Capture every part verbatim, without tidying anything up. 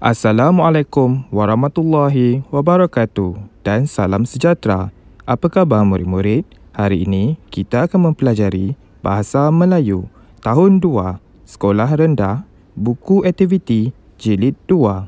Assalamualaikum warahmatullahi wabarakatuh dan salam sejahtera. Apa khabar murid-murid? Hari ini kita akan mempelajari Bahasa Melayu Tahun dua, Sekolah Rendah, Buku Aktiviti Jilid dua.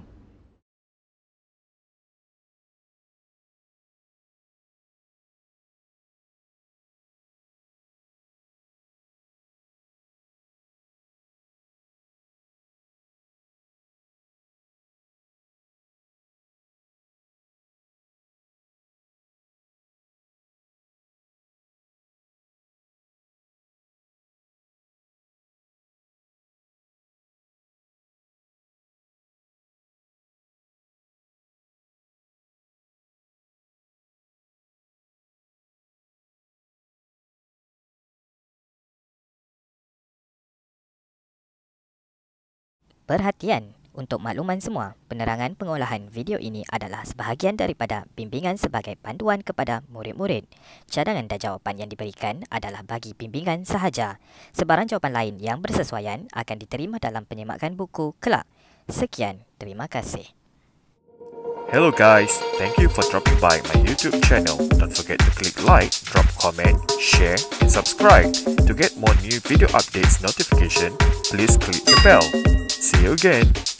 Perhatian! Untuk makluman semua, penerangan pengolahan video ini adalah sebahagian daripada bimbingan sebagai panduan kepada murid-murid. Cadangan dan jawapan yang diberikan adalah bagi bimbingan sahaja. Sebarang jawapan lain yang bersesuaian akan diterima dalam penyemakan buku kelak. Sekian, terima kasih. Hello guys, thank you for dropping by my YouTube channel. Don't forget to click like, drop comment, share and subscribe. To get more new video updates notification, please click the bell. See you again.